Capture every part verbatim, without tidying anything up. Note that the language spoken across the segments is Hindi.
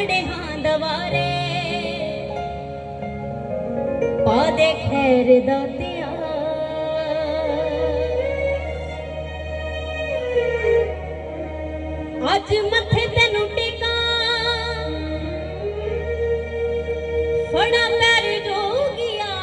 खड़े हाँ दवारे पा दे खैर दातिया अज मथे तेनू टिका फड़ा पैर जोगिया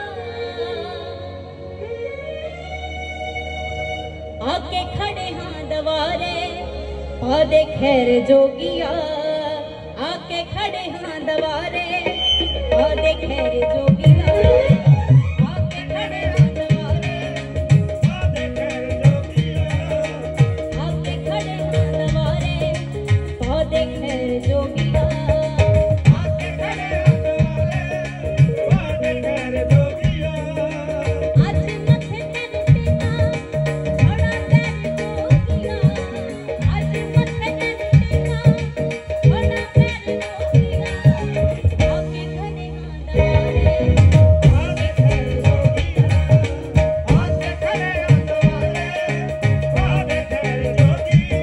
आके खड़े हाँ दवारे पा दे खैर जोगिया आके खड़े हाँ दवारे पा दे खैर जोगिया आके खड़े हाँ दवारे पा दे खैर जोगिया आके खड़े हाँ दवारे पा दे खैर जोगिया आके खड़े हाँ दवारे पा दे खैर जोगिया आज मथे तेनू टिका फड़ा पैर जोगिया आज मथे तेनू टिका फड़ा पैर जोगिया आके खड़े हाँ दवारे पा दे खैर जोगिया आके खड़े हाँ दवारे पा दे खैर जोगिया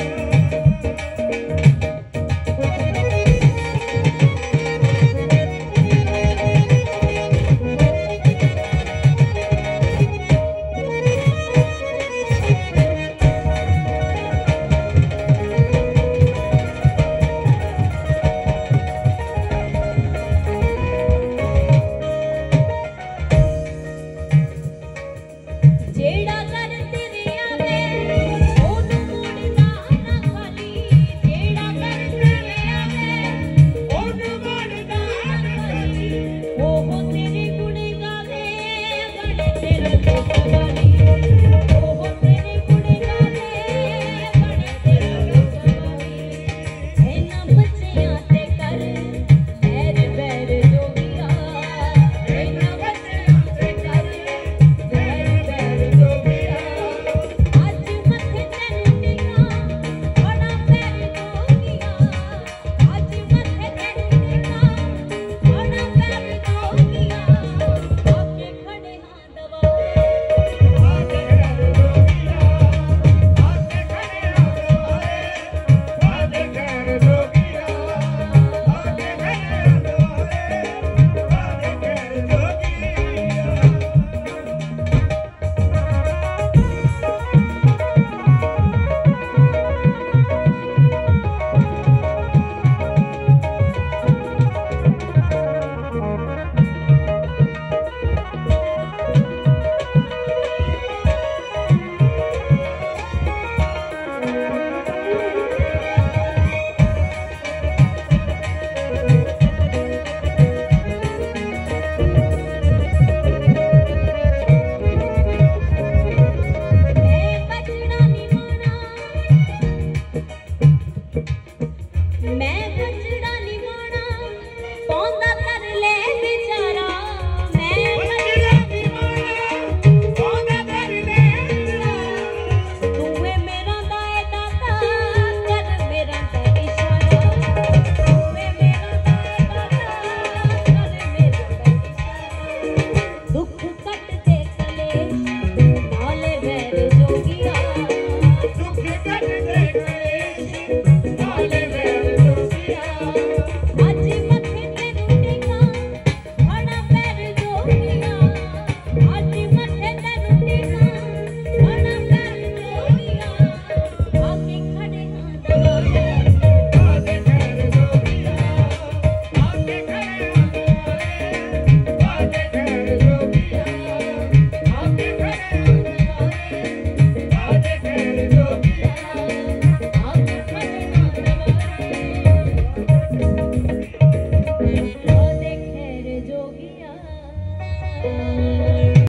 जेड़ा कर तेरे आवे ओनू मोड़दा ना खाली जेड़ा कर तेरे आवे ओनू मोड़दा ना खाली ओहो तेरे गुण गावे बड़े तेरे रखवाली ओहो तेरे गुण गावे बड़े तेरे रखवाली इन्हां बच्चियां ते कर खैर बैर जोगिया इन्हां बच्चियां ते कर खैर बैर जोगिया आज मथे तेनू टिका फड़ा पैर जोगिया आज मथे तेनू टिका फड़ा पैर जोगिया आके खड़े हाँ दवारे पा दे खैर जोगिया आके खड़े हाँ दवारे पा दे खैर जोगिया आके खड़े हाँ दवारे पा दे खैर जोगिया मैं बचना नहीं माना मैं